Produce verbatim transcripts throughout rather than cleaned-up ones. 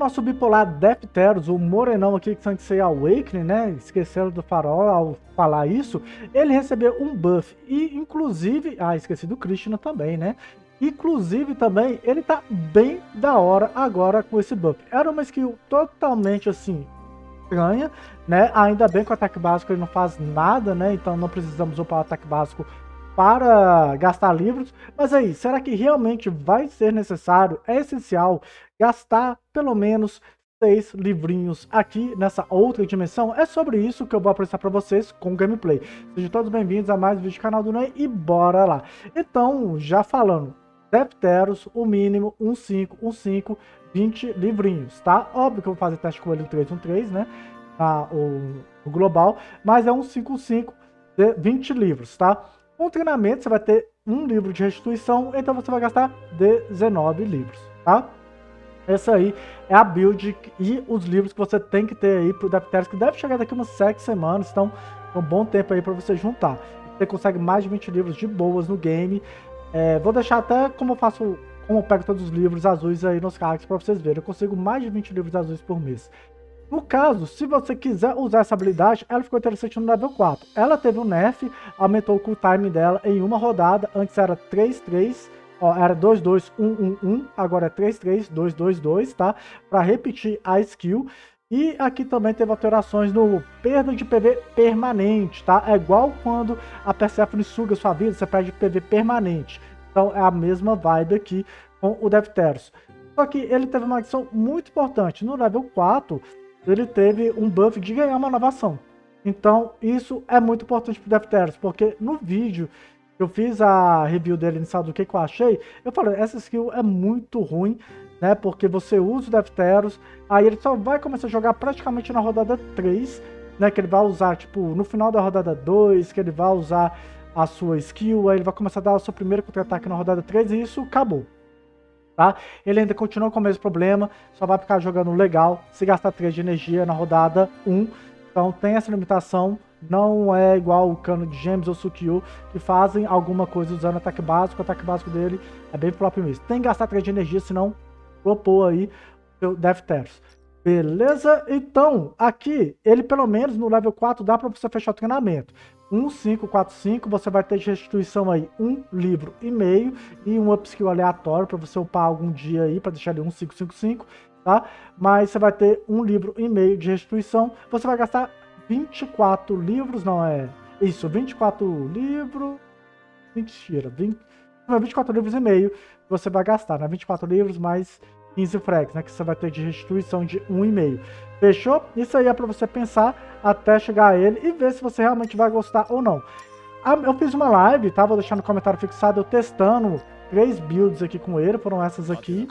nosso bipolar Defteros, o morenão aqui que Saint Seiya Awakening, né? Esqueceram do farol ao falar isso. Ele recebeu um buff e, inclusive... Ah, esqueci do Krishna também, né? Inclusive também, ele tá bem da hora agora com esse buff. Era uma skill totalmente assim... estranha, né? Ainda bem que o ataque básico ele não faz nada, né? Então não precisamos upar o ataque básico para gastar livros. Mas aí, será que realmente vai ser necessário? É essencial gastar pelo menos seis livrinhos aqui nessa outra dimensão? É sobre isso que eu vou apresentar para vocês com o gameplay. Sejam todos bem-vindos a mais um vídeo do canal do Ney e bora lá. Então, já falando, Defteros, o mínimo, um cinco, um cinco, vinte livrinhos, tá? Óbvio que eu vou fazer teste com ele no três um três, né? Ah, o, o global, mas é um cinco cinco de vinte livros, tá? Com treinamento você vai ter um livro de restituição, então você vai gastar dezenove livros, tá? Essa aí é a build e os livros que você tem que ter aí pro Defteros, que deve chegar daqui umas sete semanas, então é um bom tempo aí para você juntar. Você consegue mais de vinte livros de boas no game. É, vou deixar até como eu faço, como eu pego todos os livros azuis aí nos cards para vocês verem. Eu consigo mais de vinte livros azuis por mês. No caso, se você quiser usar essa habilidade, ela ficou interessante no level quatro. Ela teve um nerf, aumentou o cooltime dela em uma rodada. Antes era três três, ó, era dois dois um um um, agora é três três dois dois dois, tá? Para repetir a skill. E aqui também teve alterações no perda de P V permanente, tá? É igual quando a Persephone suga sua vida, você perde P V permanente. Então é a mesma vibe aqui com o Defteros. Só que ele teve uma adição muito importante. No level quatro, ele teve um buff de ganhar uma nova ação. Então isso é muito importante pro Defteros, porque no vídeo que eu fiz a review dele inicial do que, que eu achei, eu falei, essa skill é muito ruim, né? Porque você usa o Defteros, aí ele só vai começar a jogar praticamente na rodada três, né? Que ele vai usar, tipo, no final da rodada dois, que ele vai usar a sua skill, aí ele vai começar a dar o seu primeiro contra-ataque na rodada três e isso acabou. Tá? Ele ainda continua com o mesmo problema, só vai ficar jogando legal se gastar três de energia na rodada um. Então tem essa limitação, não é igual o Cano de Gêmeos ou Sukyu, que fazem alguma coisa usando ataque básico. O ataque básico dele é bem flop mesmo. Tem que gastar três de energia, senão propor aí o seu Defteros. Beleza? Então, aqui, ele pelo menos no level quatro dá para você fechar o treinamento. um cinco quatro cinco, você vai ter de restituição aí um livro e meio e um upskill aleatório para você upar algum dia aí, para deixar ele um cinco cinco cinco, tá? Mas você vai ter um livro e meio de restituição, você vai gastar vinte e quatro livros, não é? Isso, vinte e quatro livros, mentira, vinte, vinte e quatro livros e meio você vai gastar, né? vinte e quatro livros mais quinze frags, né? Que você vai ter de restituição de um e meio. Fechou? Isso aí é para você pensar até chegar a ele e ver se você realmente vai gostar ou não. Eu fiz uma live, tá? Vou deixar no comentário fixado, eu testando três builds aqui com ele, foram essas aqui.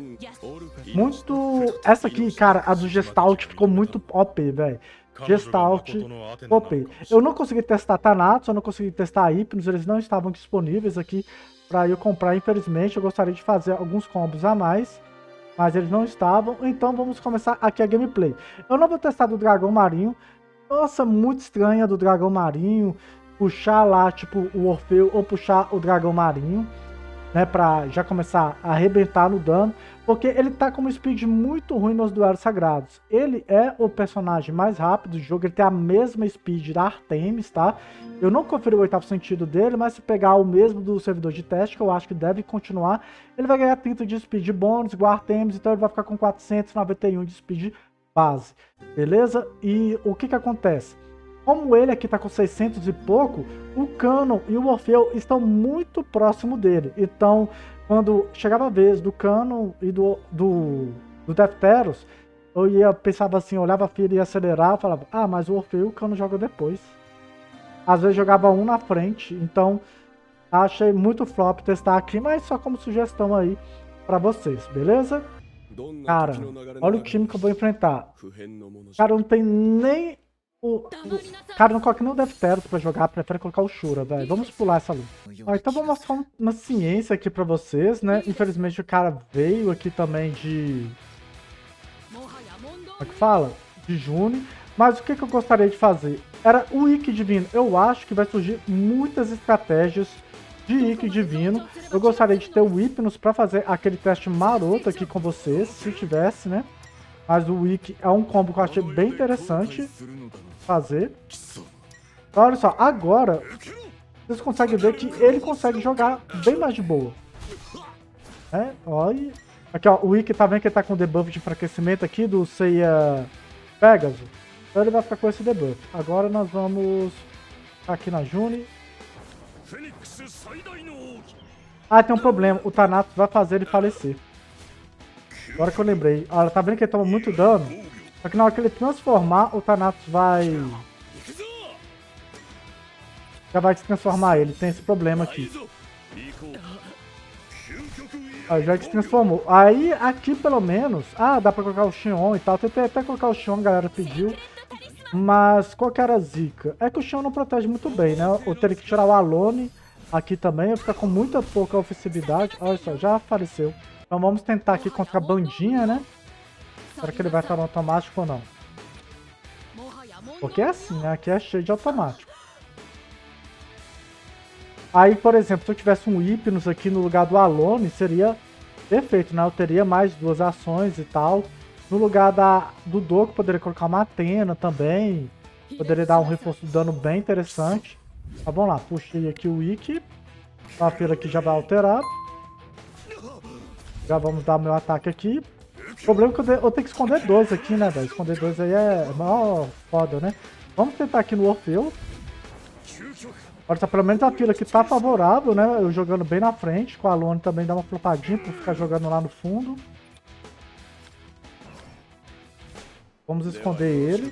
Muito... Essa aqui, cara, a do Gestalt ficou muito O P, velho. Gestalt, O P. Eu não consegui testar Thanatos, eu não consegui testar Hypnos, eles não estavam disponíveis aqui para eu comprar, infelizmente. Eu gostaria de fazer alguns combos a mais, mas eles não estavam, então vamos começar aqui a gameplay. Eu não vou testar do Dragão Marinho. Nossa, muito estranha do Dragão Marinho. Puxar lá, tipo, o Orfeu ou puxar o Dragão Marinho, né, pra já começar a arrebentar no dano. Porque ele tá com uma speed muito ruim nos duelos sagrados. Ele é o personagem mais rápido do jogo, ele tem a mesma speed da Artemis, tá? Eu não conferi o oitavo sentido dele, mas se pegar o mesmo do servidor de teste, que eu acho que deve continuar, ele vai ganhar trinta de speed bônus, igual a Artemis, então ele vai ficar com quatrocentos e noventa e um de speed base, beleza? E o que que acontece? Como ele aqui tá com seiscentos e pouco, o Canon e o Orfeu estão muito próximo dele, então... Quando chegava a vez do Canon e do, do, do Defteros, eu ia, pensava assim, olhava a fila e ia acelerar, eu falava, ah, mas o Orfeu e o Canon jogam depois. Às vezes jogava um na frente, então achei muito flop testar aqui, mas só como sugestão aí pra vocês, beleza? Cara, olha o time que eu vou enfrentar. Cara, não tem nem... O, o cara não coloca nem o Defteros pra jogar, prefere colocar o Shura, velho. Vamos pular essa luta. Ó, então vou mostrar um, uma ciência aqui pra vocês, né? Infelizmente o cara veio aqui também de... Como é que fala? De June. Mas o que, que eu gostaria de fazer? Era o Ikki Divino. Eu acho que vai surgir muitas estratégias de Ikki Divino. Eu gostaria de ter o Hypnos pra fazer aquele teste maroto aqui com vocês, se tivesse, né? Mas o Wiki é um combo que eu achei bem interessante fazer. Então, olha só, agora vocês conseguem ver que ele consegue jogar bem mais de boa. É, olha. Aqui, ó, o Wiki tá vendo que ele tá com debuff de enfraquecimento aqui do Seiya Pegasus. Então ele vai ficar com esse debuff. Agora nós vamos aqui na Juni. Ah, tem um problema. O Thanatos vai fazer ele falecer. Agora que eu lembrei. Olha, tá vendo que ele toma muito dano? Só que na hora que ele transformar, o Thanatos vai... Já vai se transformar ele. Tem esse problema aqui. Ah, já se transformou. Aí, aqui pelo menos... Ah, dá pra colocar o Xion e tal. Tentei até colocar o Xion, a galera pediu. Mas qual que era a zica? É que o Xion não protege muito bem, né? Eu teria que tirar o Alone aqui também. Vai ficar com muita pouca ofensividade. Olha só, já apareceu. Então vamos tentar aqui contra a bandinha, né? Será que ele vai estar no automático ou não? Porque é assim, né? Aqui é cheio de automático. Aí, por exemplo, se eu tivesse um Hypnos aqui no lugar do Alone, seria perfeito, né? Eu teria mais duas ações e tal. No lugar da, do Doku, poderia colocar uma Athena também. Poderia dar um reforço de dano bem interessante. Tá, vamos lá. Puxei aqui o Wiki. A fila aqui já vai alterar. Já vamos dar meu ataque aqui. O problema é que eu, de, eu tenho que esconder dois aqui, né, velho? Esconder dois aí é maior foda, né? Vamos tentar aqui no Orfeu. Olha só, pelo menos a fila aqui tá favorável, né? Eu jogando bem na frente. Com a Alone também dá uma flopadinha pra ficar jogando lá no fundo. Vamos esconder ele.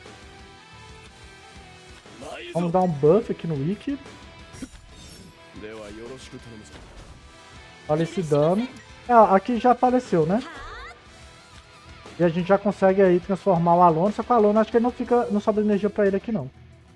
Vamos dar um buff aqui no Wiki. Olha esse dano. É, aqui já apareceu, né? E a gente já consegue aí transformar o Alone. Só que o Alone acho que ele não fica, não sobra energia pra ele aqui não.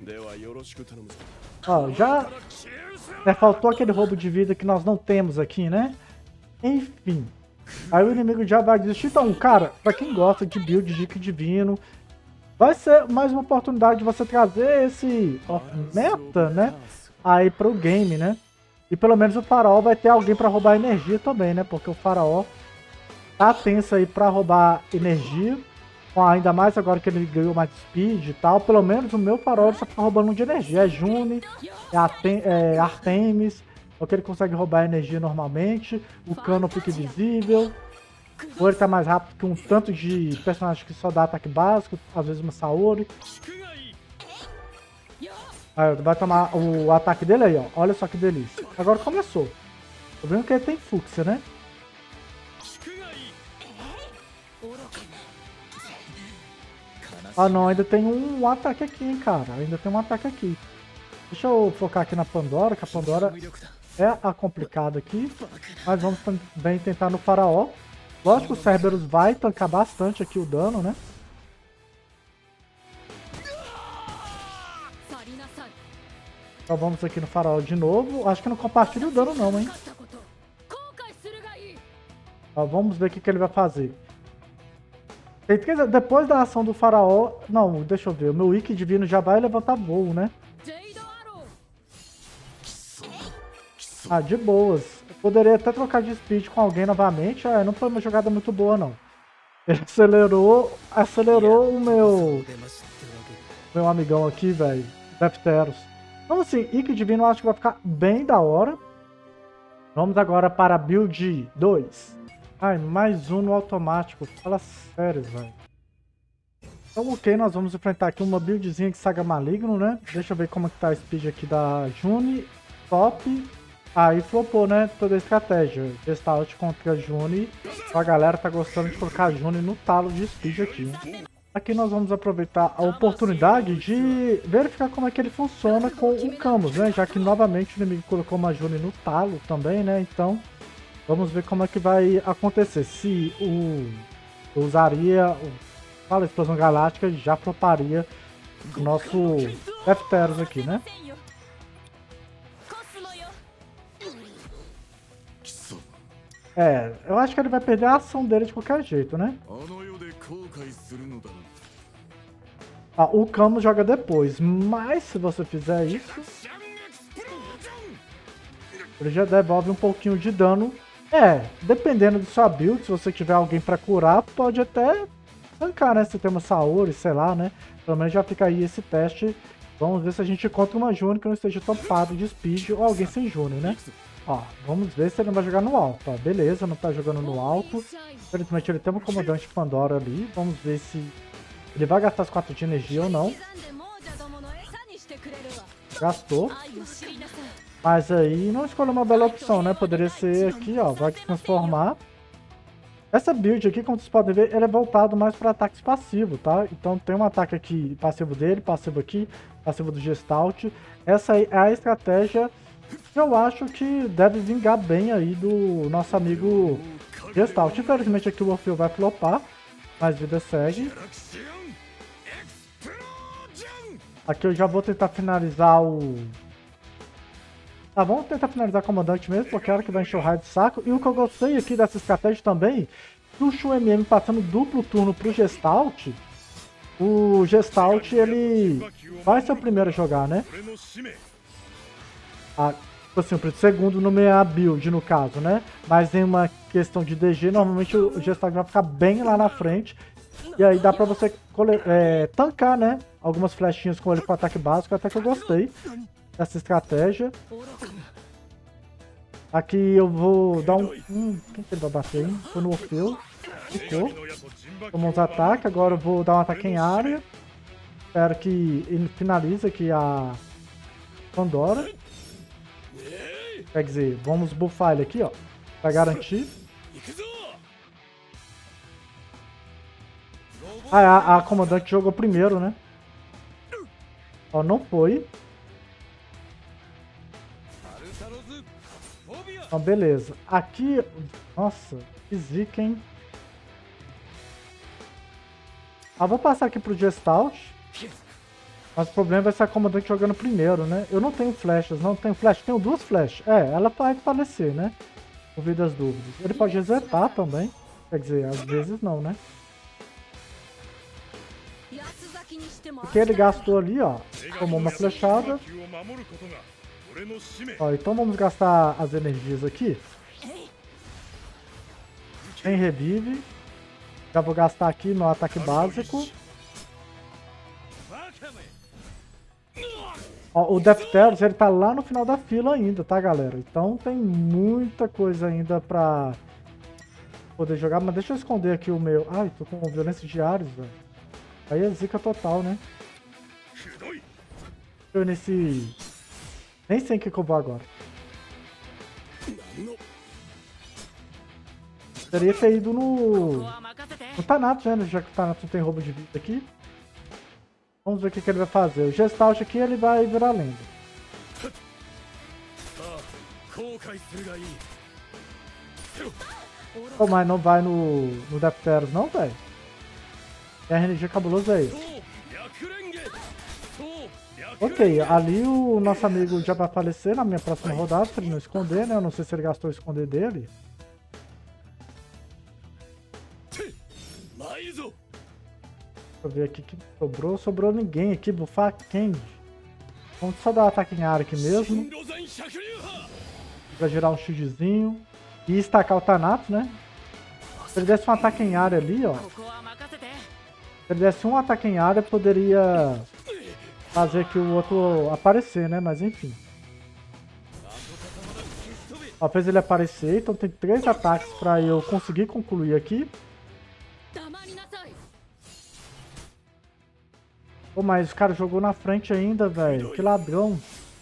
Ó, já é, faltou aquele roubo de vida que nós não temos aqui, né? Enfim. Aí o inimigo já vai desistir. Então, cara, pra quem gosta de build de Ikki Divino, vai ser mais uma oportunidade de você trazer esse ó, meta, né? Aí pro game, né? E pelo menos o Faraó vai ter alguém pra roubar energia também, né? Porque o Faraó tá tenso aí pra roubar energia. Ainda mais agora que ele ganhou mais speed e tal. Pelo menos o meu Faraó só tá roubando de energia. É Juni, é, Aten é Artemis. Porque ele consegue roubar energia normalmente. O Cano fica invisível. Ou ele tá mais rápido que um tanto de personagem que só dá ataque básico. Às vezes uma Saori. Aí vai tomar o ataque dele aí, ó. Olha só que delícia. Agora começou. Tô vendo que ele tem fúcsia, né? Ah não, ainda tem um ataque aqui, hein, cara. Ainda tem um ataque aqui. Deixa eu focar aqui na Pandora, que a Pandora é a complicada aqui. Mas vamos também tentar no Faraó. Lógico que o Cerberus vai tancar bastante aqui o dano, né? Então vamos aqui no Faraó de novo. Acho que não compartilha o dano não, hein? Ó, vamos ver o que, que ele vai fazer. Depois da ação do Faraó... Não, deixa eu ver. O meu Ikki Divino já vai levantar voo, né? Ah, de boas. Eu poderia até trocar de speed com alguém novamente. Ah, não foi uma jogada muito boa, não. Ele acelerou... Acelerou o meu... Meu amigão aqui, velho. Defteros. Então, assim, Ikki Divino eu acho que vai ficar bem da hora. Vamos agora para a build dois. Ai, mais um no automático. Fala sério, velho. Então, ok, nós vamos enfrentar aqui uma buildzinha de Saga Maligno, né? Deixa eu ver como é que tá a speed aqui da Juni. Top. Aí flopou, né? Toda a estratégia. Gestalt contra a Juni. A galera tá gostando de colocar a Juni no talo de speed aqui, né? Aqui nós vamos aproveitar a oportunidade de verificar como é que ele funciona com o Camus, né? Já que novamente o inimigo colocou uma Juni no talo também, né? Então... Vamos ver como é que vai acontecer. Se o eu usaria a explosão galáctica, já floparia o nosso Defteros aqui, né? É, eu acho que ele vai perder a ação dele de qualquer jeito, né? Ah, o Camus joga depois, mas se você fizer isso, ele já devolve um pouquinho de dano. É, dependendo de sua build, se você tiver alguém pra curar, pode até tancar, né? Se tem uma Saori, sei lá, né? Pelo menos já fica aí esse teste. Vamos ver se a gente encontra uma June que não esteja topado de speed ou alguém sem June, né? Ó, vamos ver se ele não vai jogar no alto. Ó, beleza, não tá jogando no alto. Infelizmente ele tem um comandante Pandora ali. Vamos ver se ele vai gastar as quatro de energia ou não. Gastou. Mas aí não escolheu uma bela opção, né? Poderia ser aqui, ó, vai se transformar. Essa build aqui, como vocês podem ver, ele é voltado mais para ataques passivos, tá? Então tem um ataque aqui, passivo dele, passivo aqui, passivo do Gestalt. Essa aí é a estratégia que eu acho que deve vingar bem aí do nosso amigo Gestalt. Infelizmente aqui o Orfeu vai flopar, mas vida segue. Aqui eu já vou tentar finalizar o... Tá, vamos tentar finalizar o comandante mesmo, porque é hora que vai encher o raio de saco. E o que eu gostei aqui dessa estratégia também, do Shu M M passando duplo turno pro Gestalt, o Gestalt, ele vai ser o primeiro a jogar, né? Ah, assim, o segundo no meia build, no caso, né? Mas em uma questão de D G, normalmente o Gestalt vai ficar bem lá na frente. E aí dá pra você é, tancar, né? Algumas flechinhas com ele com ataque básico, até que eu gostei dessa estratégia. Aqui eu vou dar um... Hum, quem que ele vai bater, hein? Foi no Orfeu. Ficou. Tomou uns ataques. Agora eu vou dar um ataque em área. Espero que ele finalize aqui a Pandora. Quer dizer, vamos buffar ele aqui, ó. Pra garantir. Ah, a, a comandante jogou primeiro, né? Ó, não foi. Então, beleza. Aqui... Nossa, que zica, hein? Ah, vou passar aqui pro Gestalt. Mas o problema vai ser a comandante jogando primeiro, né? Eu não tenho flechas, não tenho flash. Tenho duas flechas. É, ela vai falecer, né? Por vir das dúvidas. Ele pode resetar também. Quer dizer, às vezes não, né? Porque ele gastou ali, ó. Tomou uma flechada. Ó, então vamos gastar as energias aqui. Tem revive. Já vou gastar aqui no ataque básico. Ó, o Defteros, ele tá lá no final da fila ainda, tá, galera? Então tem muita coisa ainda pra poder jogar. Mas deixa eu esconder aqui o meu... Ai, tô com violência de Ares, velho. Aí é zica total, né? Eu nesse... Nem sei o que eu vou agora. Teria ter ido no... No Thanatos, né? Já que o Thanatos não tem roubo de vida aqui. Vamos ver o que, que ele vai fazer. O Gestalt aqui, ele vai virar lenda. Oh, mas não vai no, no Defteros não, velho? R N G cabuloso é esse. Ok, ali o nosso amigo já vai falecer na minha próxima rodada, se ele não esconder, né? Eu não sei se ele gastou o esconder dele. Deixa eu ver aqui que sobrou. Sobrou ninguém aqui, bufar quem? Vamos só dar um ataque em área aqui mesmo. Pra gerar um shieldzinho. E estacar o Thanatos, né? Se ele desse um ataque em área ali, ó. Se ele desse um ataque em área, poderia fazer que o outro aparecer, né? Mas enfim. Ó, fez ele aparecer, então tem três ataques pra eu conseguir concluir aqui. Pô, mas o cara jogou na frente ainda, velho. Que ladrão.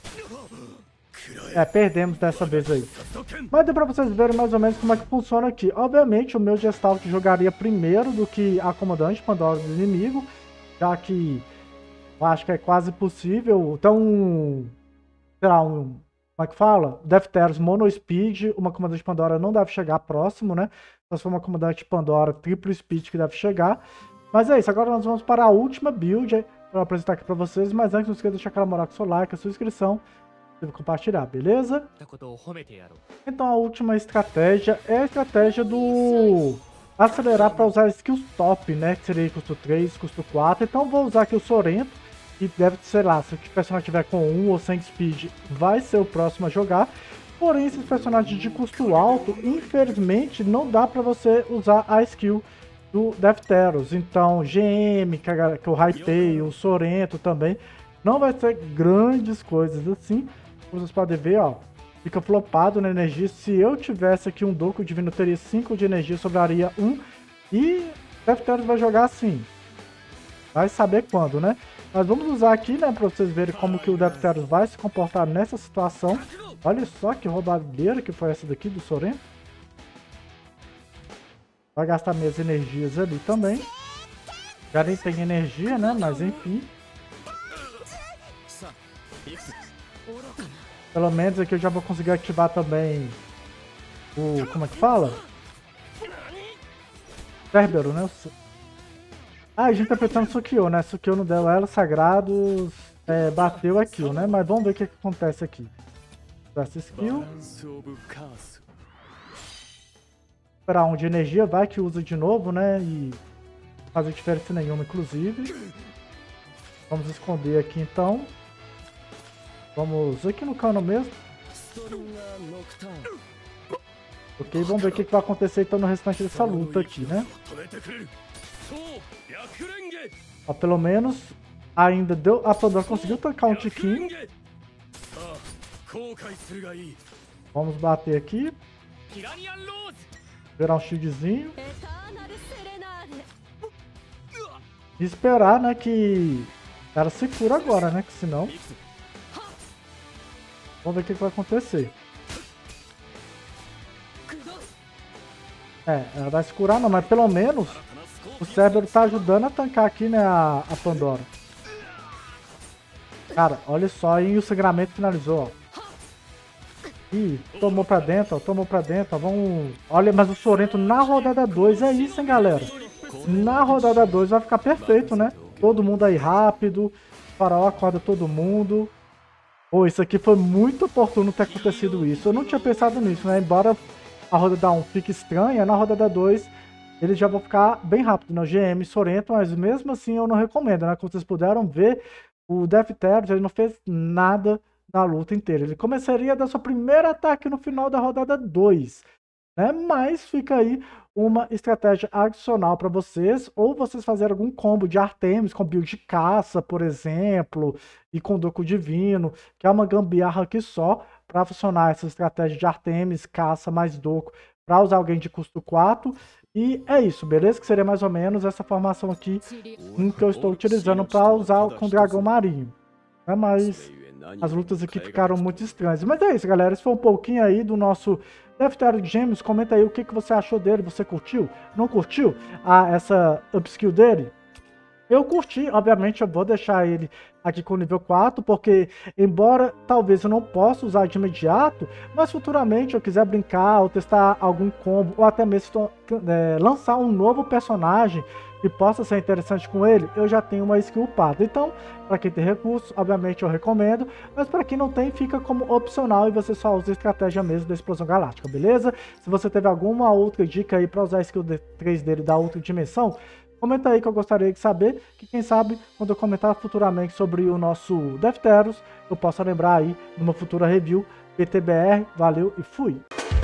É, perdemos dessa vez aí. Mas deu pra vocês verem mais ou menos como é que funciona aqui. Obviamente, o meu Gestalt jogaria primeiro do que a comandante Pandora do inimigo, já que eu acho que é quase possível. Então, sei lá, um... Como é que fala? Defteros Mono Speed, uma comandante Pandora não deve chegar próximo, né? Só se for uma comandante Pandora Triplo Speed que deve chegar. Mas é isso, agora nós vamos para a última build para apresentar aqui para vocês. Mas antes, não esqueça de deixar aquela moral com o seu like, a sua inscrição e compartilhar, beleza? Então a última estratégia é a estratégia do acelerar para usar skills top, né? Que seria custo três, custo quatro. Então vou usar aqui o Sorento, que deve, sei lá, se o personagem tiver com um ou cem speed, vai ser o próximo a jogar. Porém, esses personagens de custo alto, infelizmente, não dá para você usar a skill do Defteros. Então, G M, que, a, que eu hypei, o Sorento também, não vai ser grandes coisas assim. Como vocês podem ver, ó, fica flopado na energia. Se eu tivesse aqui um Doku Divino, eu teria cinco de energia, sobraria um. E Defteros vai jogar assim. Vai saber quando, né? Mas vamos usar aqui, né, pra vocês verem como que o Defteros vai se comportar nessa situação. Olha só que roubadeira que foi essa daqui do Sorento. Vai gastar minhas energias ali também. Já nem tem energia, né? Mas enfim. Pelo menos aqui eu já vou conseguir ativar também o... Como é que fala? Cerbero, né? Ah, a gente tá pensando Sukiô, né? Sukiô não deu ela, Sagrados é, bateu a kill, né? Mas vamos ver o que, que acontece aqui. Essa skill. Esperar um de energia, vai que usa de novo, né? E não faz diferença nenhuma, inclusive. Vamos esconder aqui então. Vamos aqui no cano mesmo. Ok, vamos ver o que, que vai acontecer então no restante dessa luta aqui, né? Ó, pelo menos ainda deu. A Pandora conseguiu tancar um tiquinho. Vamos bater aqui. Virar um shieldzinho. E esperar, né, que ela se cura agora, né? Que senão. Vamos ver o que, que vai acontecer. É, ela vai se curar não, mas pelo menos o Cerbero tá ajudando a tancar aqui, né, a, a Pandora. Cara, olha só, e o sangramento finalizou, ó. Ih, tomou pra dentro, ó, tomou pra dentro, ó, vamos... Olha, mas o Sorento na rodada dois, é isso, hein, galera? Na rodada dois vai ficar perfeito, né? Todo mundo aí rápido, o Faraó acorda todo mundo. Pô, isso aqui foi muito oportuno ter acontecido isso. Eu não tinha pensado nisso, né? Embora a rodada um fique estranha, na rodada dois eles já vão ficar bem rápido, né? G M, Sorento, mas mesmo assim eu não recomendo, né? Como vocês puderam ver, o Defteros, ele não fez nada na luta inteira. Ele começaria a dar seu primeiro ataque no final da rodada dois, né? Mas fica aí uma estratégia adicional para vocês, ou vocês fazerem algum combo de Artemis com build de caça, por exemplo, e com Doku Divino, que é uma gambiarra aqui só para funcionar essa estratégia de Artemis, caça mais Doku, para usar alguém de custo quatro. E é isso, beleza? Que seria mais ou menos essa formação aqui que eu estou utilizando para usar com o Dragão Marinho. É, mas as lutas aqui ficaram muito estranhas. Mas é isso, galera. Esse foi um pouquinho aí do nosso Defteros de Gêmeos. Comenta aí o que, que você achou dele. Você curtiu? Não curtiu ah, essa upskill dele? Eu curti, obviamente eu vou deixar ele aqui com nível quatro, porque embora talvez eu não possa usar de imediato, mas futuramente eu quiser brincar ou testar algum combo, ou até mesmo é, lançar um novo personagem que possa ser interessante com ele, eu já tenho uma skill upada. Então, para quem tem recursos, obviamente eu recomendo, mas para quem não tem, fica como opcional e você só usa a estratégia mesmo da Explosão Galáctica, beleza? Se você teve alguma outra dica aí para usar a skill três dele da outra dimensão, comenta aí que eu gostaria de saber, que quem sabe quando eu comentar futuramente sobre o nosso Defteros, eu possa lembrar aí numa futura review. P T B R, valeu e fui!